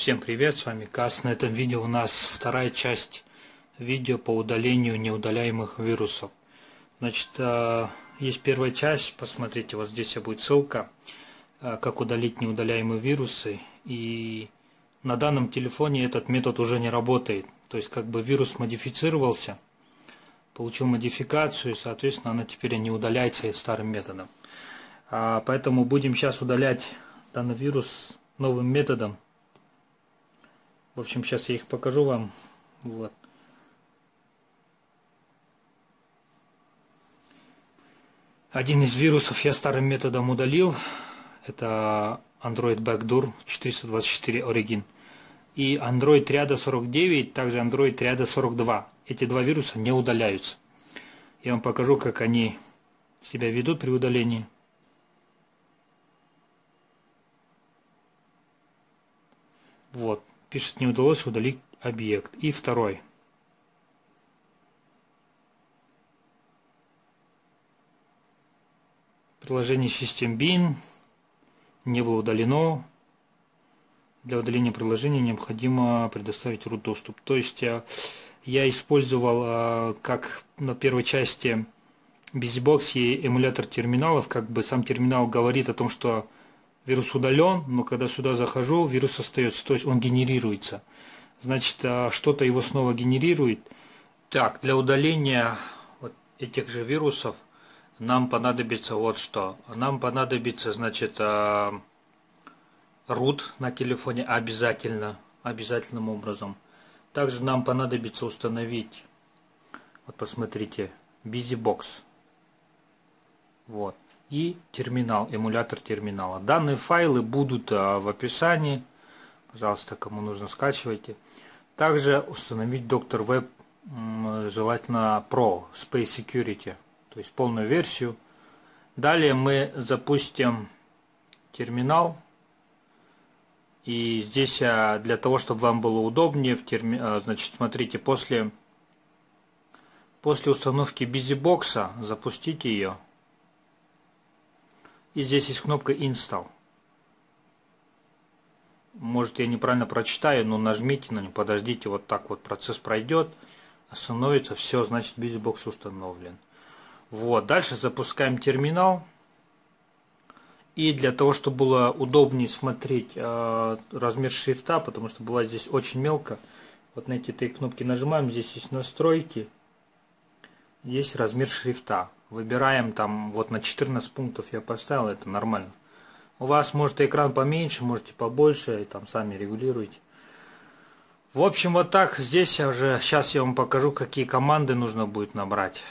Всем привет, с вами Кас. На этом видео у нас вторая часть видео по удалению неудаляемых вирусов. Значит, есть первая часть, посмотрите, вот здесь будет ссылка, как удалить неудаляемые вирусы. И на данном телефоне этот метод уже не работает. То есть как бы вирус модифицировался, получил модификацию, и соответственно она теперь не удаляется старым методом. Поэтому будем сейчас удалять данный вирус новым методом. В общем, сейчас я их покажу вам. Вот. Один из вирусов я старым методом удалил. Это Android Backdoor 424 Origin. И Android Triada 49, также Android Triada 42. Эти два вируса не удаляются. Я вам покажу, как они себя ведут при удалении. Вот. Пишет, не удалось удалить объект. И второй. Приложение System Bin не было удалено. Для удаления приложения необходимо предоставить root доступ. То есть я использовал, как на первой части BusyBox и эмулятор терминалов, как бы сам терминал говорит о том, что вирус удален, но когда сюда захожу, вирус остается, то есть он генерируется. Значит, что-то его снова генерирует. Так, для удаления вот этих же вирусов нам понадобится вот что. Нам понадобится, значит, root на телефоне обязательным образом. Также нам понадобится установить, вот посмотрите, BusyBox. Вот. И терминал, эмулятор терминала. Данные файлы будут в описании. Пожалуйста, кому нужно, скачивайте. Также установить Dr. Web, желательно Pro, Space Security, то есть полную версию. Далее мы запустим терминал. И здесь для того, чтобы вам было удобнее, значит, смотрите, после установки BusyBox запустите ее. И здесь есть кнопка Install. Может, я неправильно прочитаю, но нажмите на нее, подождите, вот так вот процесс пройдет, остановится, все, значит BusyBox установлен. Вот, дальше запускаем терминал. И для того, чтобы было удобнее смотреть размер шрифта, потому что бывает здесь очень мелко, вот на эти три кнопки нажимаем, здесь есть настройки, есть размер шрифта. Выбираем там, вот на 14 пунктов я поставил, это нормально. У вас может экран поменьше, можете побольше, и там сами регулируйте. В общем, вот так, здесь сейчас я вам покажу, какие команды нужно будет набрать.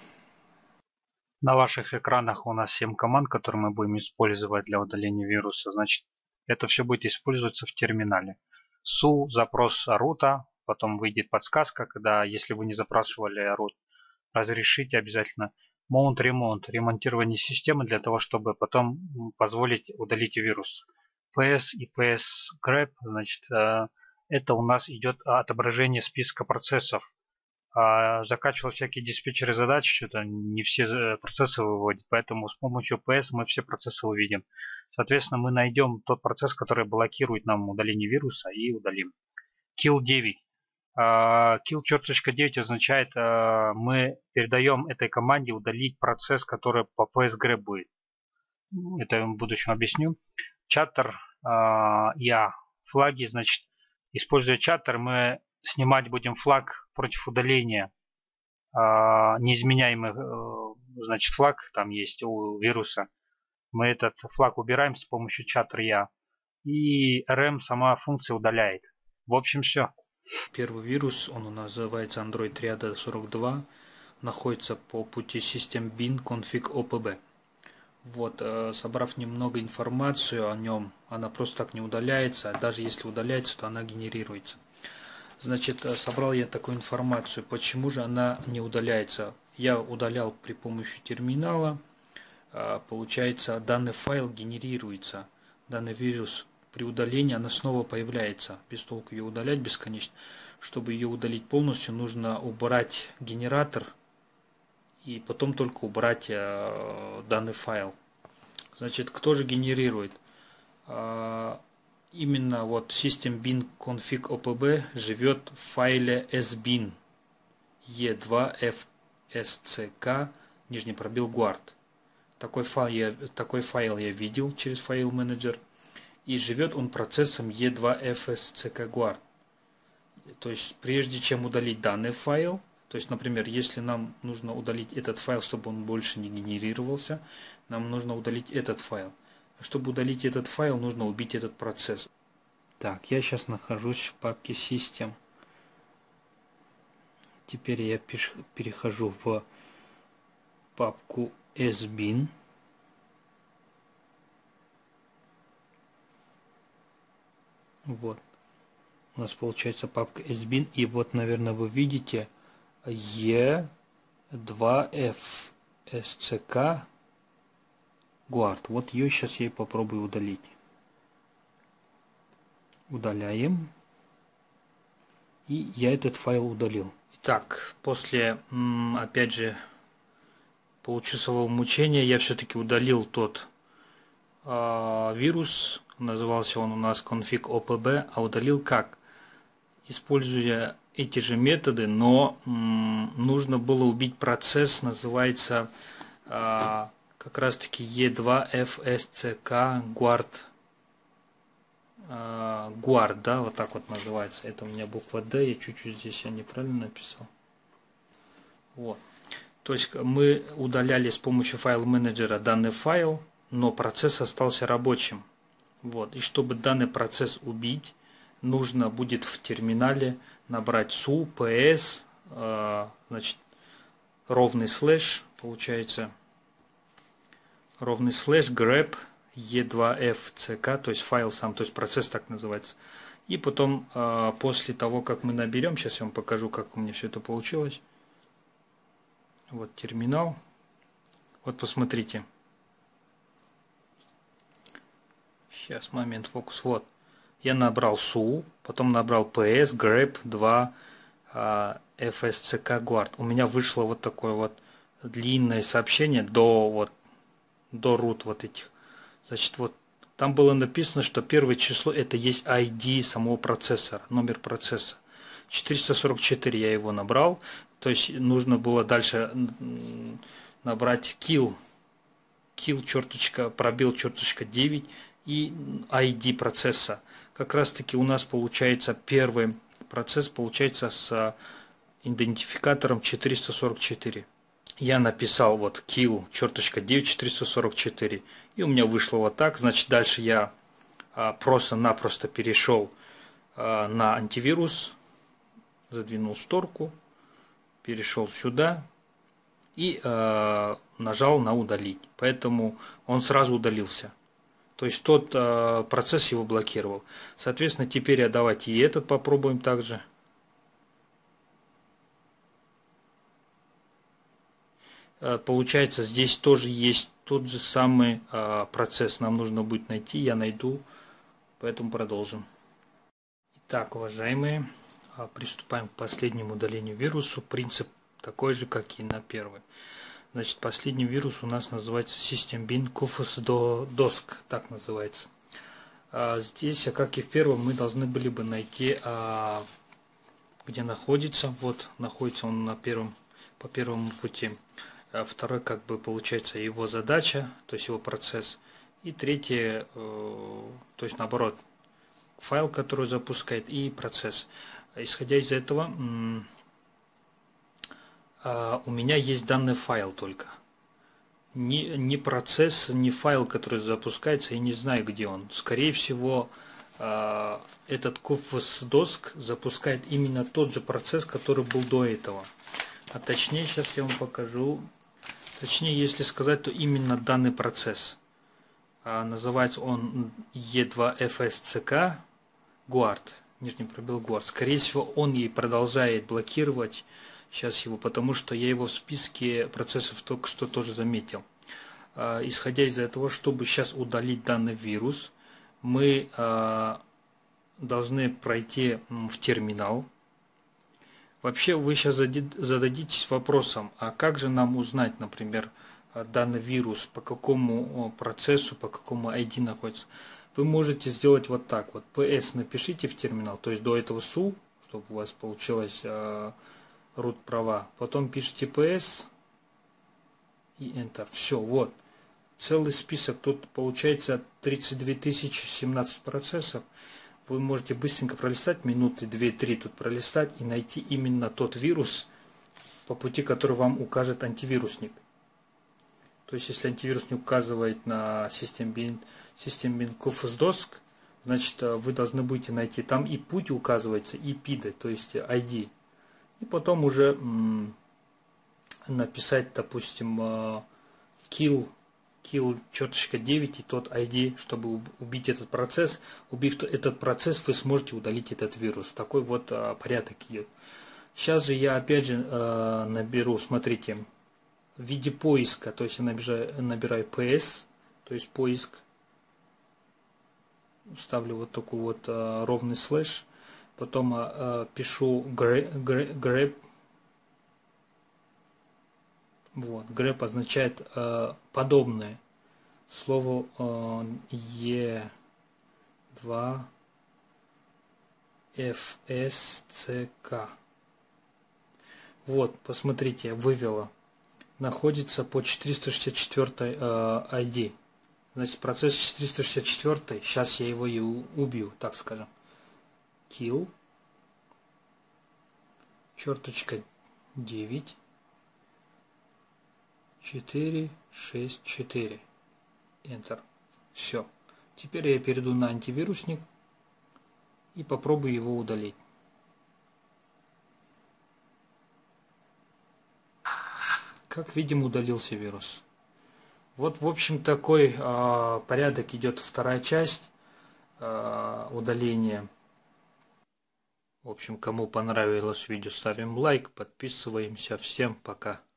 На ваших экранах у нас 7 команд, которые мы будем использовать для удаления вируса. Значит, это все будет использоваться в терминале. Su, запрос рута, потом выйдет подсказка, когда, если вы не запрашивали root, разрешите обязательно mount remote, ремонтирование системы для того, чтобы потом позволить удалить вирус. PS и PS grep, значит, это у нас идет отображение списка процессов. Закачивал всякие диспетчеры задач, что-то не все процессы выводят, поэтому с помощью PS мы все процессы увидим. Соответственно, мы найдем тот процесс, который блокирует нам удаление вируса, и удалим. Kill 9. Kill.9 означает, мы передаем этой команде удалить процесс, который по PSGrep будет. Это я в будущем объясню. Чаттер, флаги, значит, используя чаттер, мы снимать будем флаг против удаления. Неизменяемый, значит, флаг там есть у вируса. Мы этот флаг убираем с помощью чаттер. И RM сама функция удаляет. В общем, все. Первый вирус, он у нас называется Android Triada 42, находится по пути System Bin Config OPB. Вот, собрав немного информацию о нем, она просто так не удаляется, а даже если удаляется, то она генерируется. Значит, собрал я такую информацию, почему же она не удаляется. Я удалял при помощи терминала, получается, данный файл генерируется, данный вирус. При удалении она снова появляется. Без толку ее удалять бесконечно. Чтобы ее удалить полностью, нужно убрать генератор и потом только убрать данный файл. Значит, кто же генерирует? именно вот system-bin config opb живет в файле sbin e2fsck нижний пробел guard. Такой файл я видел через файл менеджер. И живет он процессом e2fsck guard. То есть прежде чем удалить данный файл, то есть, например, если нам нужно удалить этот файл, чтобы он больше не генерировался, нам нужно удалить этот файл. Чтобы удалить этот файл, нужно убить этот процесс. Так, я сейчас нахожусь в папке System. Теперь я перехожу в папку sbin. Вот. У нас получается папка sbin. И вот, наверное, вы видите e2fsck guard. Вот ее сейчас я попробую удалить. Удаляем. И я этот файл удалил. Итак, после, опять же, получасового мучения я все-таки удалил тот вирус. Назывался он у нас config opb, а удалил как? Используя эти же методы, но нужно было убить процесс, называется как раз таки e2fsck guard. Guard, да, вот так вот называется. Это у меня буква D, я чуть-чуть здесь я неправильно написал. Вот. То есть мы удаляли с помощью файл менеджера данный файл, но процесс остался рабочим. Вот. И чтобы данный процесс убить, нужно будет в терминале набрать su ps, значит, ровный слэш, получается, ровный слэш grep e2fsck, то есть файл сам, то есть процесс так называется. И потом, после того, как мы наберем, сейчас я вам покажу, как у меня все это получилось. Вот терминал. Вот посмотрите. Сейчас, момент, фокус. Вот. Я набрал su, потом набрал ps, grep 2 fsck guard. У меня вышло вот такое вот длинное сообщение до root вот этих. Значит, вот там было написано, что первое число это есть ID самого процессора, номер процесса. 444 я его набрал. То есть нужно было дальше набрать kill черточка, пробел черточка 9 и ID процесса. Как раз таки у нас получается первый процесс получается с идентификатором 444. Я написал вот kill черточка 9 444 и у меня вышло вот так. Значит, дальше я просто-напросто перешел на антивирус, задвинул шторку, перешел сюда и нажал на удалить. Поэтому он сразу удалился. То есть тот процесс его блокировал. Соответственно, теперь давайте и этот попробуем также. Получается, здесь тоже есть тот же самый процесс. Нам нужно будет найти, я найду, поэтому продолжим. Итак, уважаемые, приступаем к последнему удалению вирусу. Принцип такой же, как и на первый. Значит, последний вирус у нас называется system-bin config так называется. Здесь, как и в первом, мы должны были бы найти, где находится. Вот, находится он по первому пути. Второй, как бы, получается его задача, то есть его процесс. И третье, то есть наоборот, файл, который запускает, и процесс. Исходя из этого, у меня есть данный файл только. Ни процесс, ни файл, который запускается, я не знаю, где он. Скорее всего, этот config запускает именно тот же процесс, который был до этого. А точнее, сейчас я вам покажу. Точнее, если сказать, то именно данный процесс. Называется он e2fsck guard, нижний пробел guard. Скорее всего, он и продолжает блокировать сейчас его, потому что я его в списке процессов только что тоже заметил. Исходя из этого, чтобы сейчас удалить данный вирус, мы должны пройти в терминал. Вообще вы сейчас зададитесь вопросом, а как же нам узнать, например, данный вирус, по какому процессу, по какому ID находится. вы можете сделать вот так вот. PS напишите в терминал, то есть до этого SU, чтобы у вас получилось root права. Потом пишите PS и Enter. Все, вот. Целый список. Тут получается 32 017 процессов. Вы можете быстренько пролистать, минуты 2-3 тут пролистать и найти именно тот вирус, по пути который вам укажет антивирусник. То есть, если антивирусник указывает на systembin QFS-DOS, значит, вы должны будете найти. Там и путь указывается, и PID, то есть ID. И потом уже написать, допустим, kill 9 и тот ID, чтобы убить этот процесс. Убив этот процесс, вы сможете удалить этот вирус. Такой вот порядок идет. Сейчас же я опять же наберу, смотрите, в виде поиска, то есть я набираю PS, то есть поиск, ставлю вот такой вот ровный слэш, потом пишу grep. Вот, grep означает подобное слову E2 FSCK. Вот, посмотрите, вывела. Находится по 464 ID. Значит, процесс 464, сейчас я его и убью, так скажем. Kill, черточка 9, 4, 6, 4. Enter. Все. Теперь я перейду на антивирусник и попробую его удалить. Как видим, удалился вирус. Вот, в общем, такой порядок идет вторая часть удаления. В общем, кому понравилось видео, ставим лайк, подписываемся. Всем пока.